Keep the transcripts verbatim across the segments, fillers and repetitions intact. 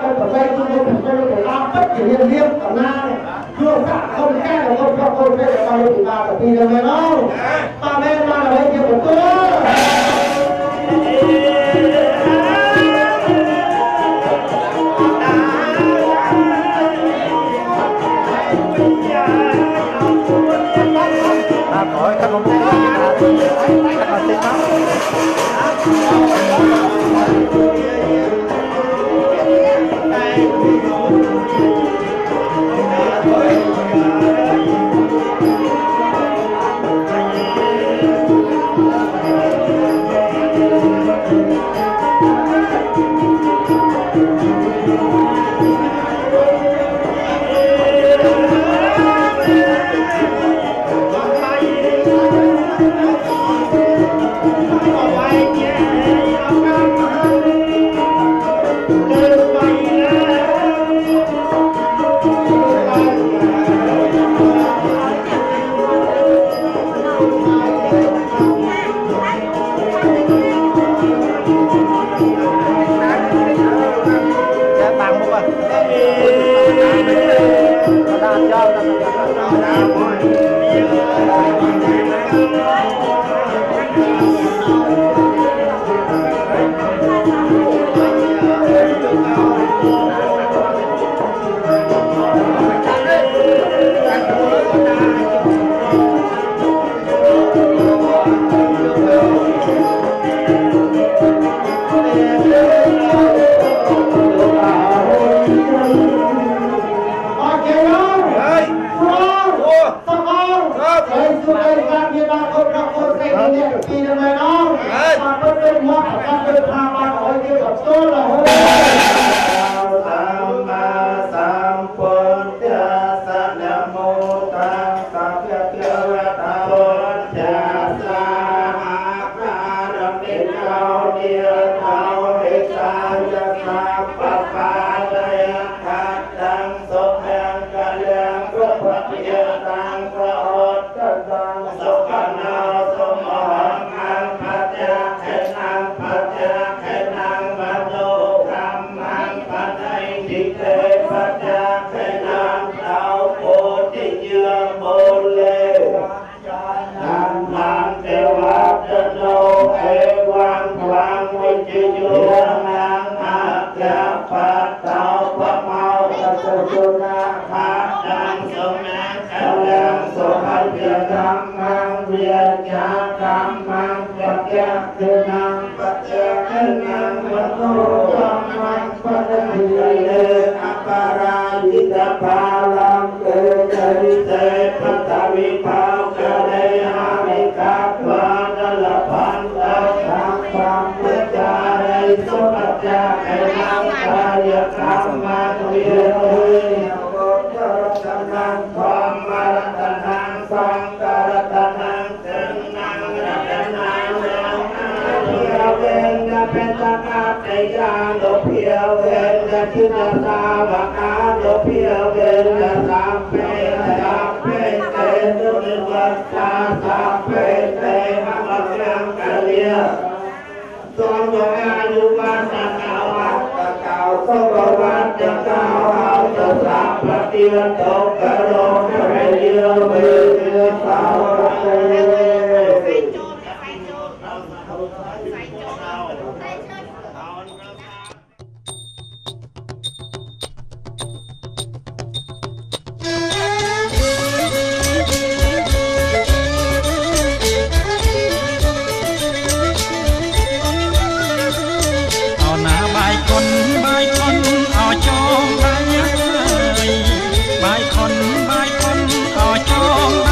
bên ở đây tôi muốn tôi có thể làm bất kỳ hiện liêm ở na này chưa cả không cái là không không không cái là bao nhiêu tỷ ba tỷ rồi mày đâu ba bên ba là bên kia của tôi Rồi, các công ty các công ty Bài con, bài con, ở trong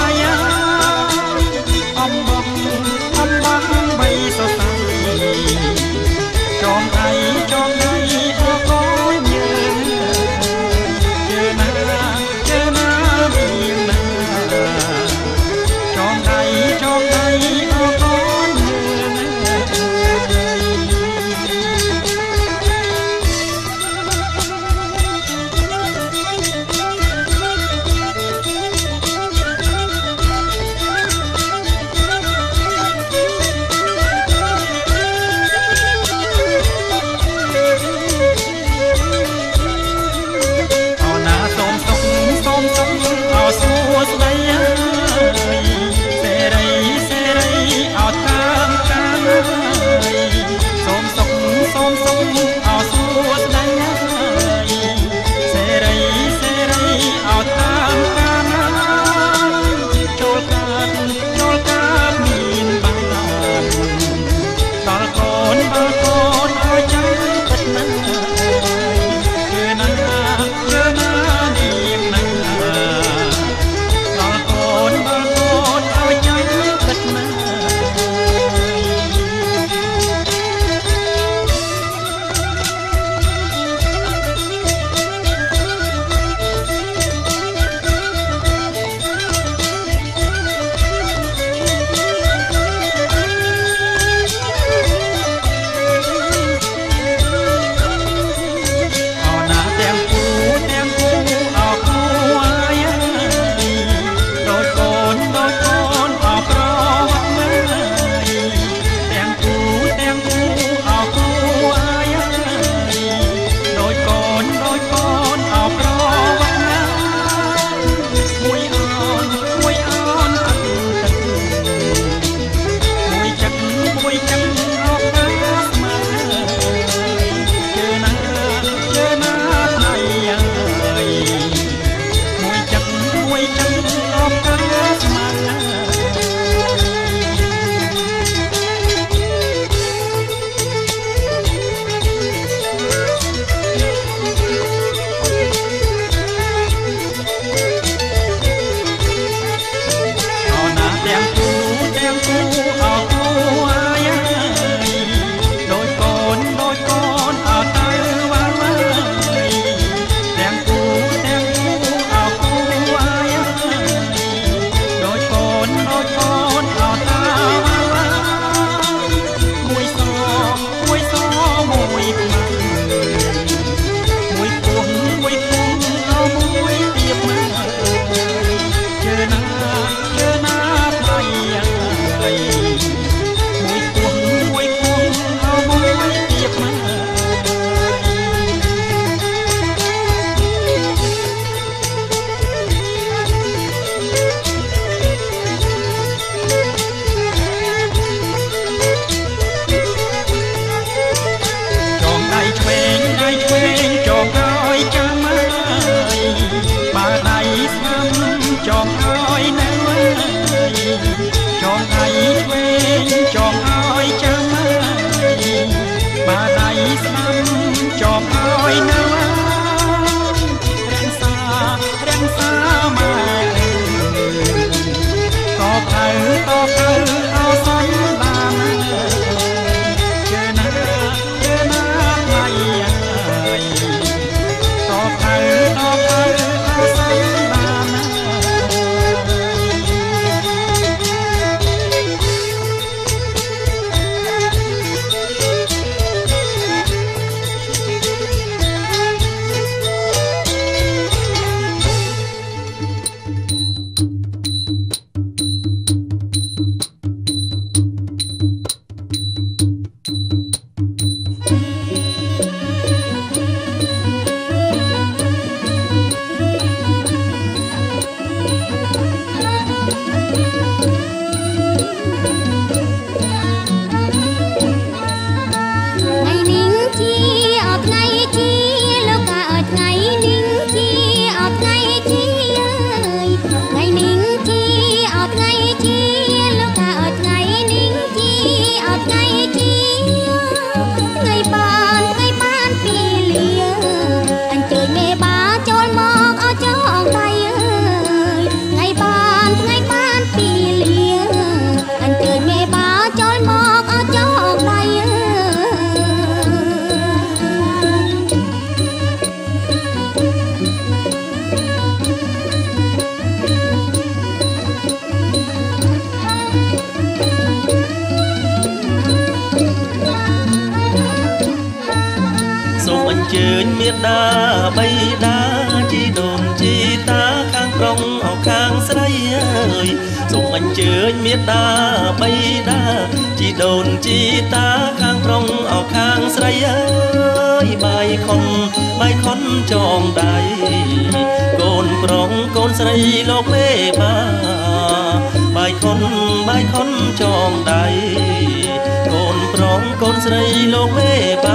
អញ្ជើញមេដាបៃតាជីដូនជីតាខាងប្រុងអោខាងស្រីអើយសូមអញ្ជើញមេដាបៃតាជីដូនជីតាខាងប្រុងអោខាងស្រីអើយបាយខុនបាយខុនចងដៃកូនប្រុងកូនស្រីលោកមេបាបាយខុនបាយខុនចងដៃកូនប្រុងកូនស្រីលោកមេបា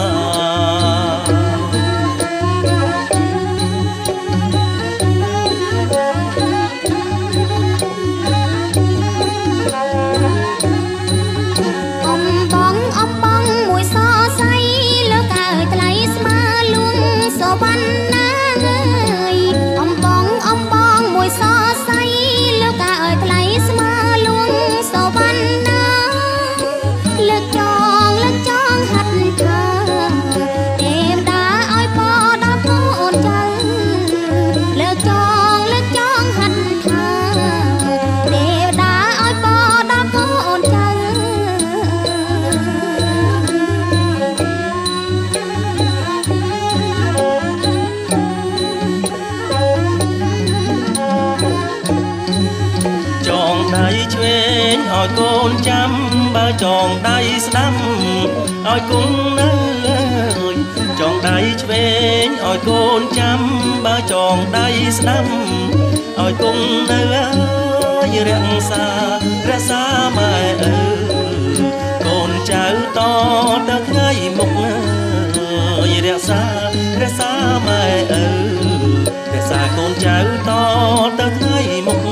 ឲ្យកូនចាំបើចងដៃស្ដាំឲ្យគង់នៅចងដៃឆ្វេងឲ្យកូនចាំបើចងដៃស្ដាំឲ្យគង់នៅរក្សារក្សាម៉ែអើកូនចៅតទៅថ្ងៃមុខរក្សារក្សាម៉ែអើរក្សាកូនចៅតទៅថ្ងៃមុខ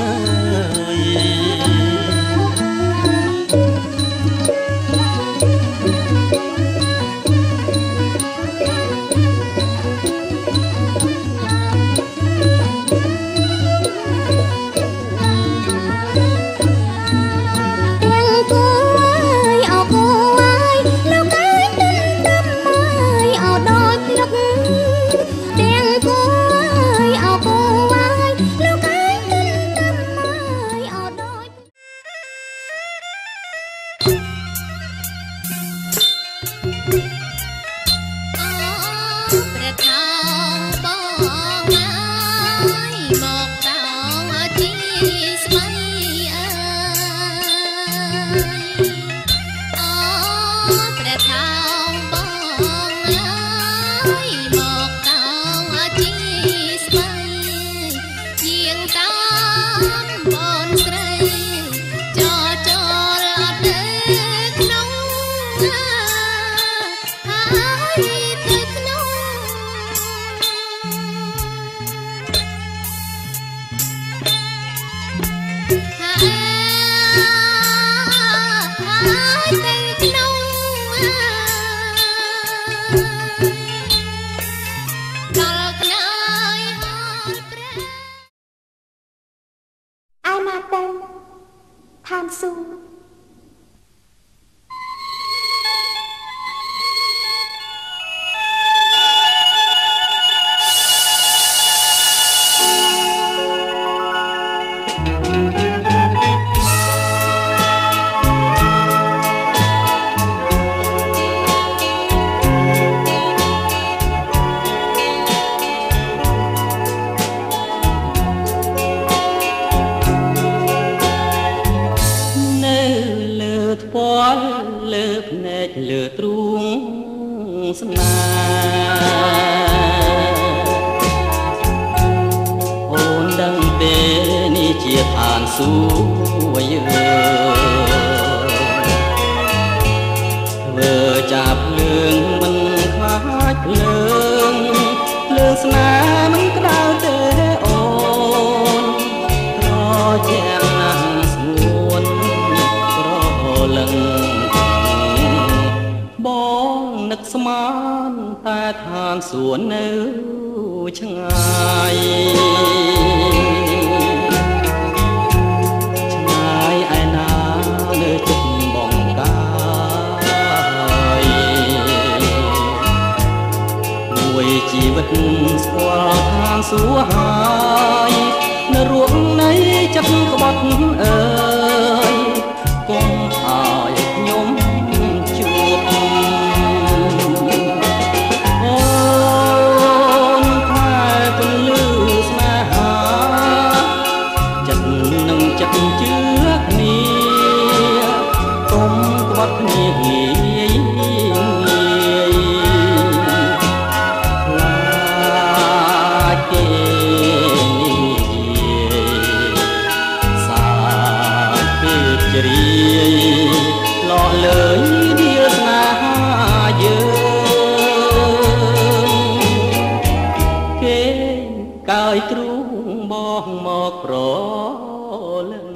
ឲ្យគ្រូបងមកប្រលឹង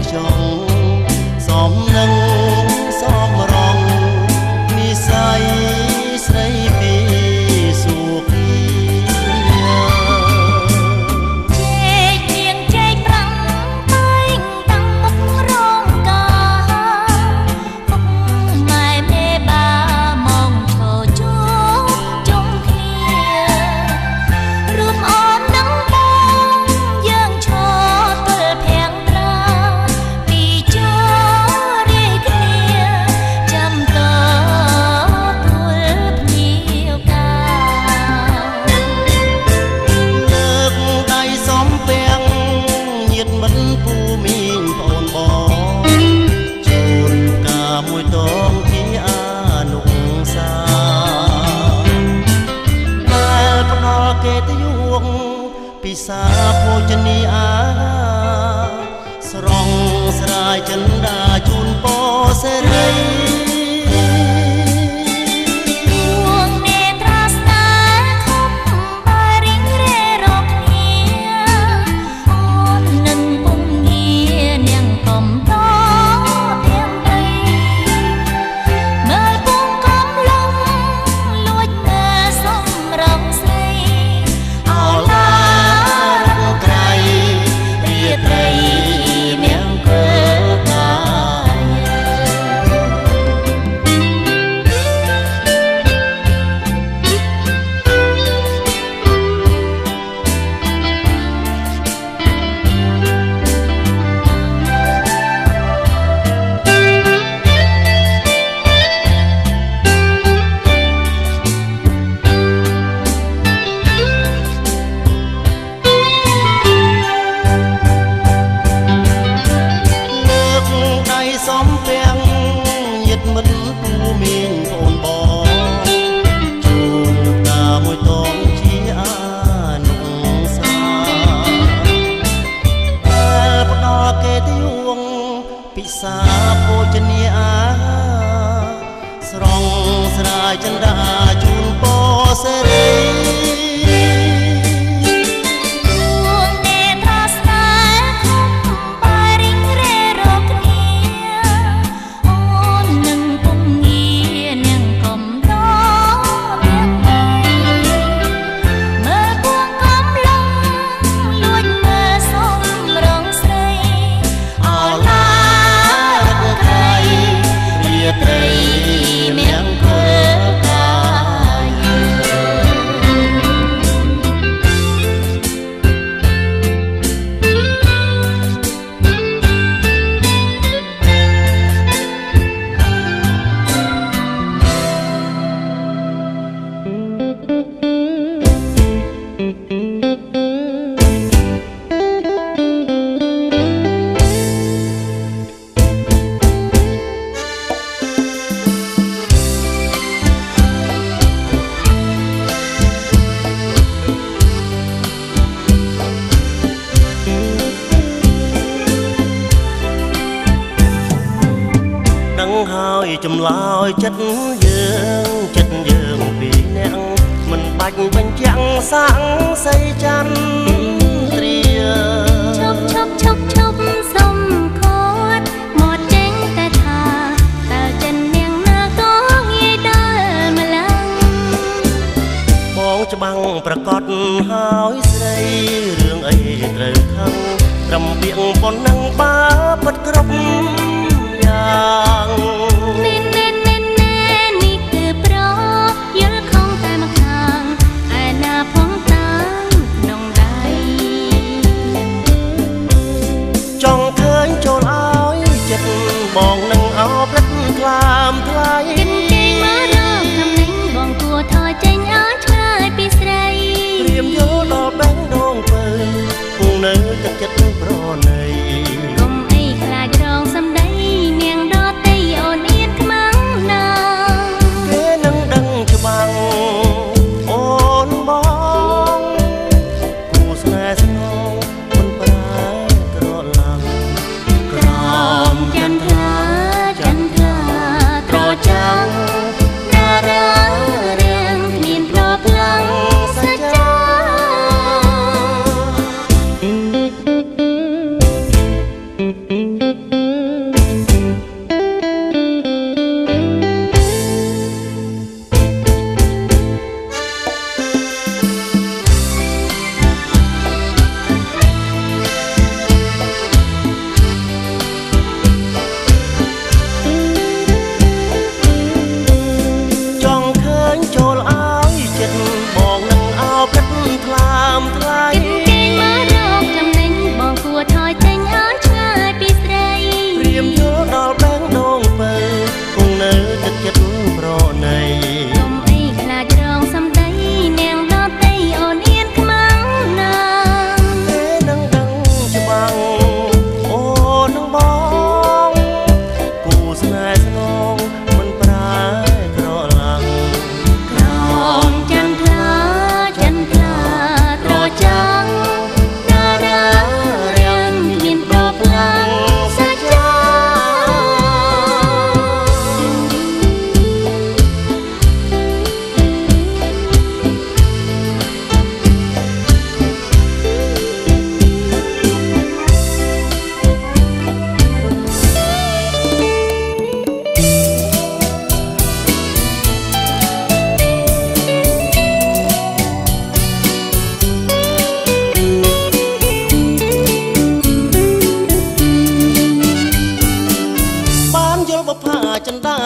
ចង់សមនឹងសមរងនិស័យស្រីពីសុខីពិសាភោជនីអាស្រងស្រាយចិនដាជូនពរសេរីពិសាភោជនីអាស្រងស្រាយចិនដាជូនពរសេរីហើយចម្លើយចិត្តយើងចិត្តយើងពីរនាក់មិនបាច់បញ្ជាក់សាំងសីចន្ទ្រាឈប់ឈប់ឈប់ឈប់សុំខត់មកចេញតែថាតើចិននាងណាក៏ងាយដល់ម្ល៉េះបងច្បាំងប្រកាសហើយស្រីរឿងអីត្រូវខឹងត្រឹមពាក្យប៉ុណ្ណឹងបើពិតគ្រប់យ៉ាងនេះនេះនេះនេះគឺប្រយល់ខំតែមកខាងឯណាផងតាមក្នុងដៃ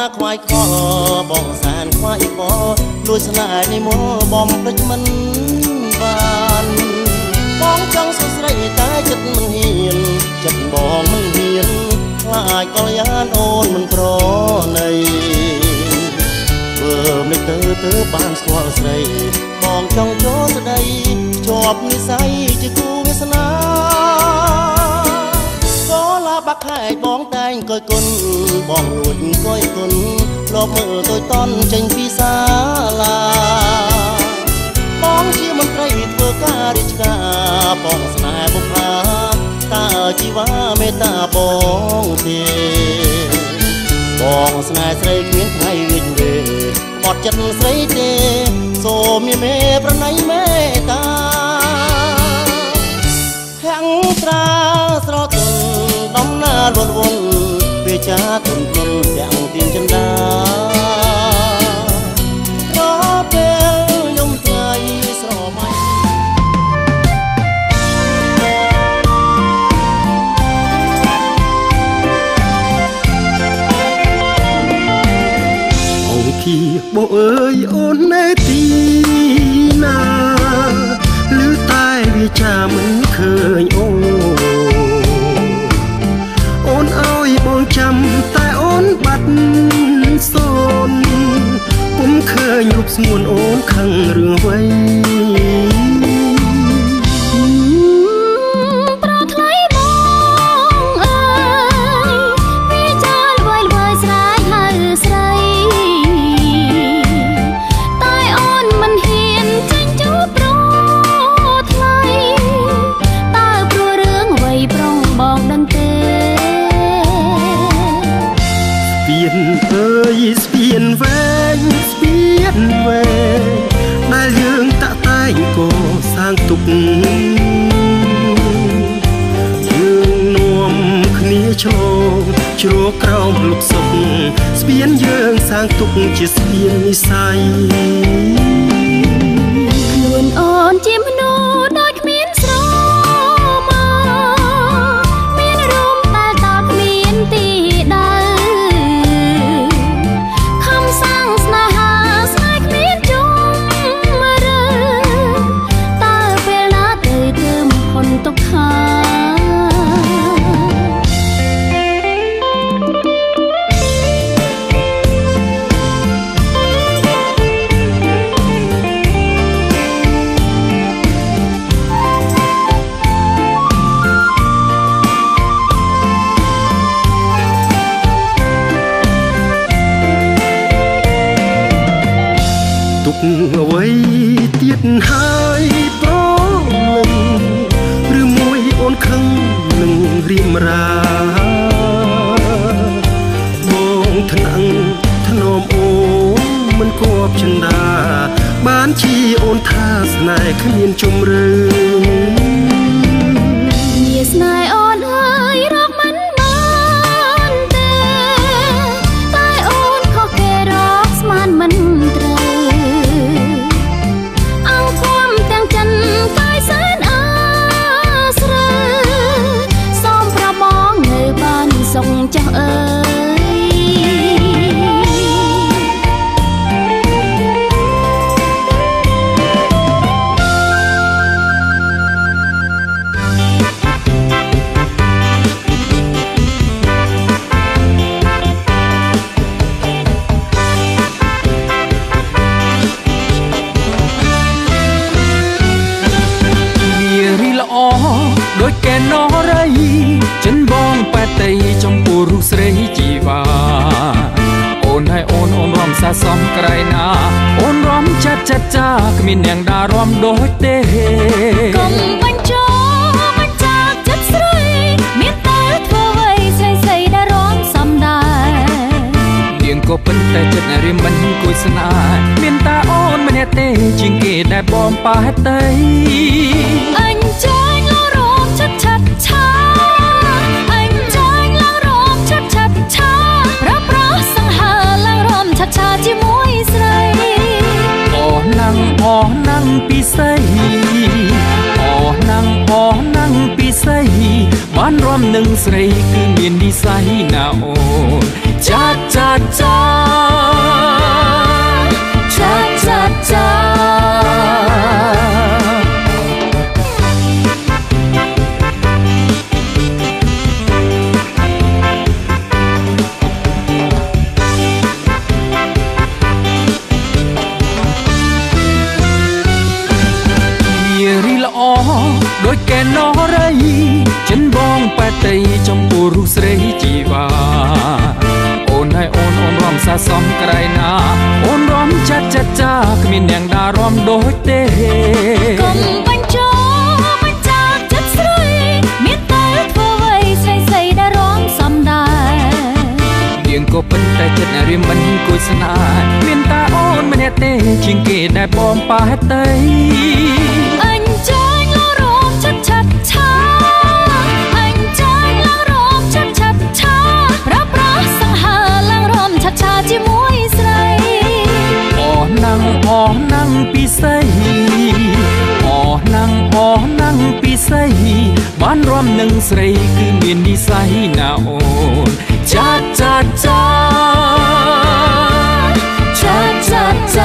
ខ្វាយខបងសានខ្វាយខលួចស្នេហ៍នេះមកបំភ្លេចមិនបានបងចង់សួស្ដីតែចិត្តមិនហ៊ានចិត្តបងមិនហ៊ានខ្លាចកល្យានអូនមិនប្រណីធ្វើមិនទៅទៅបានស្គាល់ស្រីបងចង់ចូលស្ដីជាប់និស័យជាគូវាសនាក៏ឡាបាក់ខែកបងតែងកយគុណបងរួចកយគុណលបមើលទៅតន់ចេញពីសាលាបងជាមន្ត្រីធ្វើការរាជការបងស្នេហ៍បុប្ផាតើជីវ៉ាមេត្តាបងទេបងស្នេហ៍ស្រីគ្មានថ្ងៃវិញទេបត់ចិត្តស្រីទេសូមមានមេប្រណីមេត្តាខាងត្រាស្រទន់ដំណើរលន់វន់វាចាទុនទុនទាំងទៀងចិន្តារកពេលខ្ញុំថ្ងៃស្រមៃគីបងអើយអូននៅទីណាឮតែវាចាមិនឃើញអូអូនឲ្យបងចាំតែអូនបាត់សូនពុំឃើញរូបស្ងួនអូនខឹងរឿងអ្វីស្ពានវែងស្ពានវែងដែលយើងតាក់តែងកសាងទុកយើងនាំគ្នាឈរជ្រោកក្រោមលុកសុខស្ពានយើងសាងទុកជាស្ពាននិស័យខ្លួនអូនជាមនុស្សដូចគ្មានស្រមោមានរំតែតើគ្មានទីដើទុកខាទុកអ្វីទៀតហើយប្រលឹងអូនខឹងនឹងរៀមរាបងថ្នាំងធ្នមអូនមិនគប់ចិន្តាបានជាអូនថាស្នេហ៍គ្មានជំរឿញាស្នេហ៍អូនហើយរកមិនបានទេតែអូនខុសគេរកស្មានមិនត្រូវអង្គមទាំងចិនកាយសែនសុខចាស់អើដូចកែណរៃចិនបងប៉ែតៃចំពោះរូបស្រីជីវ៉ាអូនហើយអូនអូនរំសាសំក្រៃណាអូនរំចាត់ចាត់ចាគ្មានអ្នកដារំដូចទេកុំបញ្ចោបញ្ចាចិត្តស្រីមានតែធ្វើអ្វីស្រីស្រីដែលរំសំដែរនាងក៏ប៉ុន្តែចិត្តរៀមមិនគួយស្នេហ៍មានតែអូនម្នាក់ទេជាងគេដែលបងប៉ែតៃអញចាញ់រំឆាត់ឆាត់ឆាអញចាញ់ឡើងរំឆាត់ឆាត់ឆាប្រប្រសង្ហាឡើងរំឆាត់ឆាជាមួយស្រីអូណាំងអូណាំងពិសីអូណាំងអូណាំងពិសីបានរំនឹងស្រីគឺមាននិស័យណាអូនចាចាចាចាចាចាដូចកែណរៃចិនបងប៉ែតីចំពោះរូបស្រីជីវ៉ាអូនហើយអូនអូនរំសាសំក្រៃណាអូនរំចាត់ចាត់ចាគ្មានអ្នកដារំដូចទេកុំបញ្ចោបញ្ចាចិត្តស្រីមានតែធ្វើអ្វីស្រីស្រីដែលរំសំដែរយើងក៏ប៉ុន្តែចិត្តរៀមមិនគួយស្នេហ៍មានតែអូនម្នាក់ទេជាងគេដែលបងប៉ែតីអញចាញ់លោករំឆាត់ឆាត់ឆាអញចាញ់លោករំឆាត់ឆាត់ឆាប្រប្រសង្ហាឡើងរំឆាត់ឆាជាមួយស្រីអោះណាំងអោះណាំងពិសីអោះណាំងអោះណាំងពិសីបានរំនឹងស្រីគឺមាននិស័យណាអូនចាចាចាចាចាចា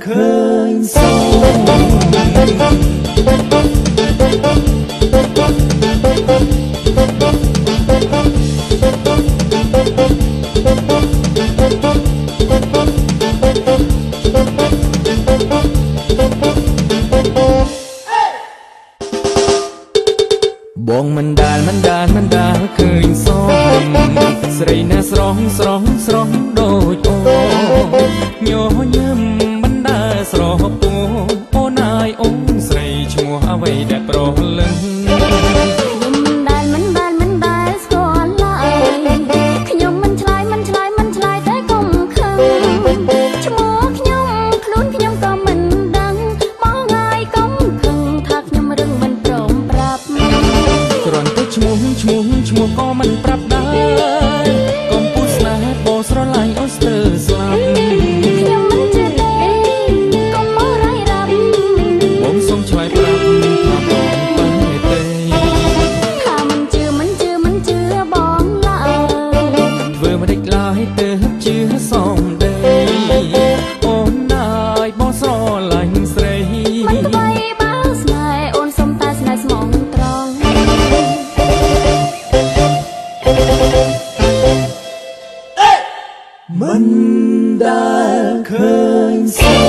ยสองបងមិនដាល់មិនដាល់មិនដាល់ឃើញសោមស្រីណាស្រស់ស្រស់ស្រស់ដូចអូញញឹមមិនដាល់ស្រស់ពោអូនអាយអូនស្រីឈ្មោះអ្វីដែលប្រលឹងខ្ញុំមិនដាល់មិនដាល់មិនដាល់ស្គាល់ឡើយខ្ញុំមិនឆ្លើយមិនឆ្លើយមិនឆ្លើយតែកុំខឹងឈ្មោះខ្ញុំខ្លួនខ្ញុំក៏មិនដឹងបងហើយកុំខឹងថាខ្ញុំរឹងមិនព្រមប្រាប់គ្រាន់តែឈ្មោះឈ្មោះឈ្មោះក៏មិនប្រាប់ដែរកុំពុះស្នេហ៍បោស្រឡាញ់អូនស្ទើរស្លាប់ខ្ញុំមិនជឿទេកុំមករ៉ៃរ៉ាប់បងសូមឆ្លើយប្រាប់ថាបងបែទេថាមិនជឿមិនជឿមិនជឿបងឡើយធ្វើមិនដេចឡើយទៅជឿសំដីអូនណាយបងស្រឡាញ់ស្រីមិនក្បៃបើស្នេហ៍អូនសុំតែស្នេហ៍ស្មងត្រង់មិនដែលឃើញសោ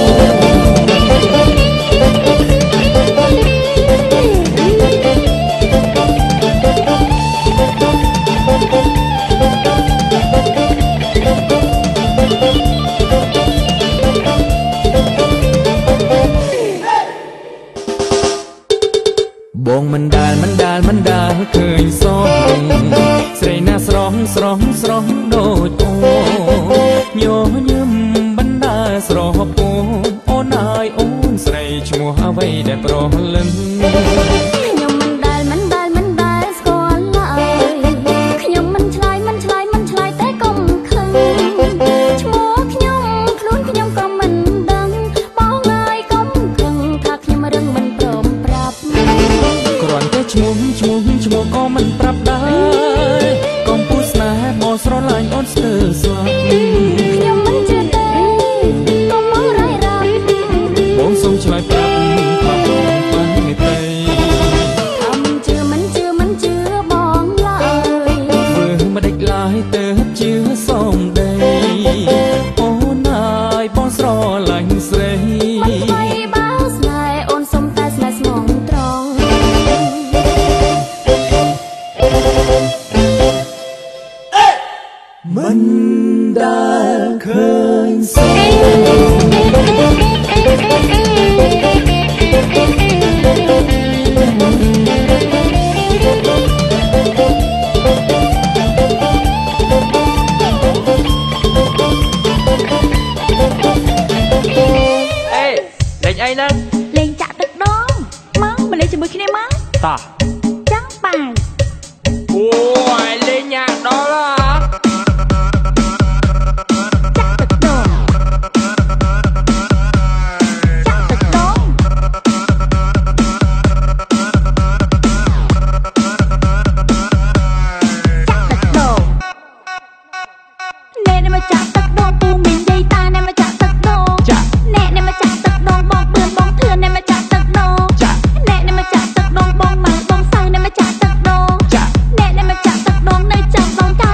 បងមិនដែលមិនដែលមិនដែលឃើញសោស្រីណាស្រស់ស្រស់ស្រស់ដូចអូញញឹមមិនដែលស្រស់ពោអូនអាយអូនស្រីឈ្មោះអ្វីដែលប្រលឹងខ្ញុំមិនដែលមិនដែលមិនដែលស្គាល់ឡើយខ្ញុំមិនឆ្លើយមិនឆ្លើយមិនឆ្លើយតែកុំខឹងឈ្មោះខ្ញុំខ្លួនខ្ញុំក៏មិនដឹងបងហើយកុំខឹងថាខ្ញុំរឹងមិនព្រមប្រាប់គ្រាន់តែឈ្មោះឈ្មោះឈ្មោះក៏មិនប្រាប់ដែរកុំពុះស្នេហ៍បោស្រឡាញ់អូនស្ទើរស្លាប់ខ្ញុំមិនជឿទេកុំមករ៉ៃរ៉ាប់បងសូមឆ្លើយប្រាប់ថាបងបែទេថាមិនជឿមិនជឿមិនជឿបងឡើយធ្វើមិនដេចឡើយទៅជឿសំដីអូនអាយបងស្រឡាញ់ស្រីមិនក្បៃបើស្នេហ៍អូនសុំតែស្នេហ៍ស្មងត្រង់មិនដែលឃើញសោអេលេងអីហ្នឹងលេងចាក់ទឹកដងមកមកលេងជាមួយគ្នាមកតោះចាំបាយអូយលេងញ៉ាំដល់បង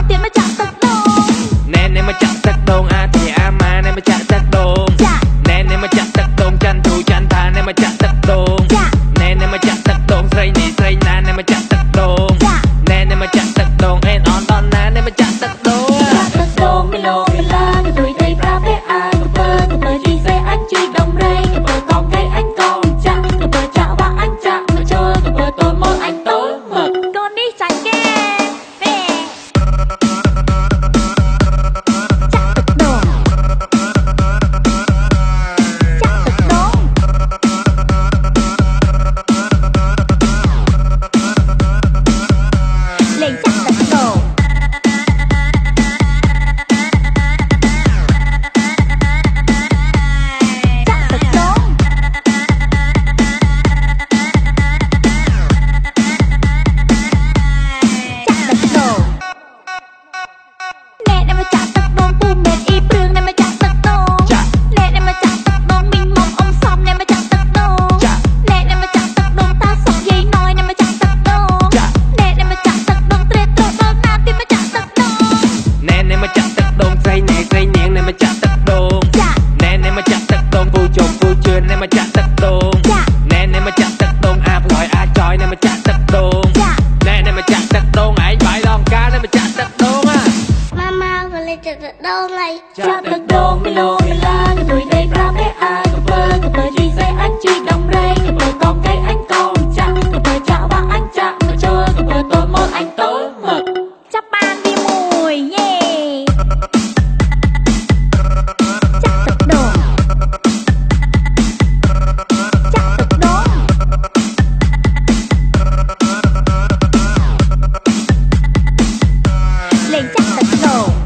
ចាក់ទឹកដូងមីឡូមីឡាក៏ទួយដេកប្រាមេអាក៏ពើក៏ពើជួយសេអញជួយដំរែក៏ពើកងកែអញកងចាក់ក៏ពើចាក់វាអញចាក់ក៏ជើក៏ពើតូនមកអញតូនមកចាប់បានទីមួយយេចាក់ទឹកដូងចាក់ទឹកដូងលេងចាក់ទឹកដូង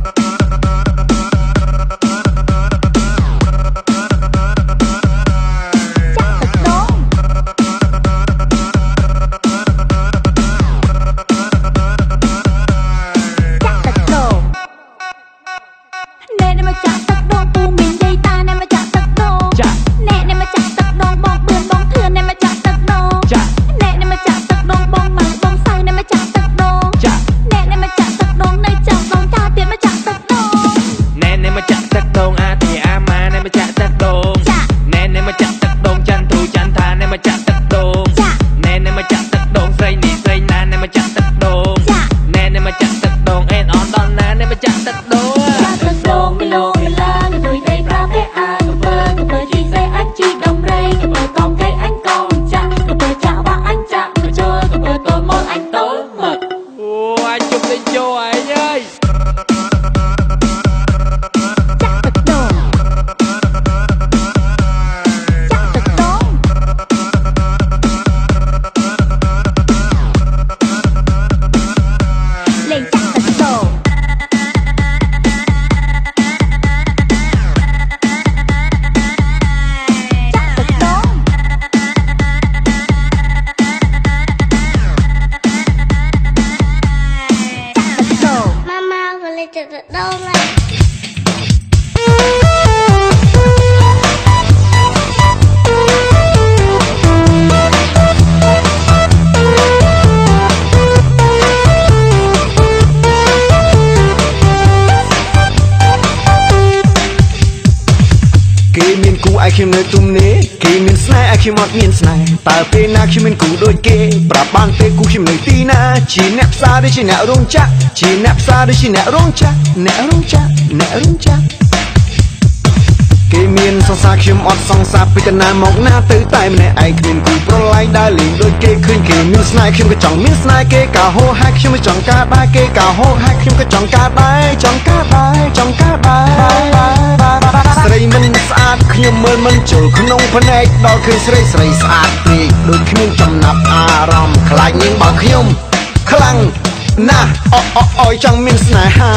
ខ្ញុំនៅទុំនេះគេមានស្នេហ៍ខ្ញុំអត់មានស្នេហ៍តើពេលណាខ្ញុំមានគូដូចគេប្រាប់បានទេគូខ្ញុំនៅទីណាជាអ្នកផ្សារឬជាអ្នករោងចក្រជាអ្នកផ្សារឬជាអ្នករោងចក្រអ្នករោងចក្រអ្នករោងចក្រគេមានសង្សារខ្ញុំអត់សង្សារពីកណាមកណាទៅតែម្នាក់ឯងគ្មានគូប្រឡែងដើរលេងដូចគេឃើញគេមានស្នេហ៍ខ្ញុំក៏ចង់មានស្នេហ៍គេក៏ហោហាក់ខ្ញុំក៏ចង់ការដែរគេក៏ហោហាក់ខ្ញុំក៏ចង់ការដែរចង់ការដែរចង់ការដែរស្រីមិនស្អាតខ្ញុំមើលមិនចូលក្នុងភ្នែកដល់ឃើញស្រីស្រីស្អាតពេកដូចគ្មានចំណាប់អារម្មណ៍ខ្លាចនាងបើខ្ញុំខ្លាំងណាស់អូអូអូចង់មានស្នេហា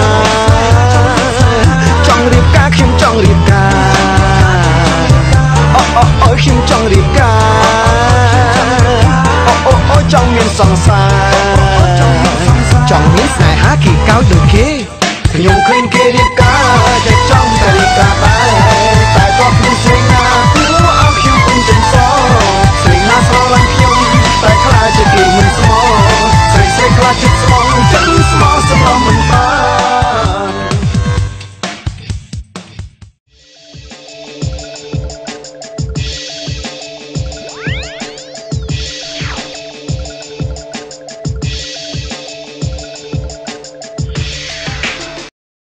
ចង់រៀបការខ្ញុំចង់រៀបការអូអូអូខ្ញុំចង់រៀបការអូអូអូចង់មានសង្សារចង់មានស្នេហាគេកោតដូចគេខ្ញុំឃើញគេរៀបការតែចង់តែរៀបការ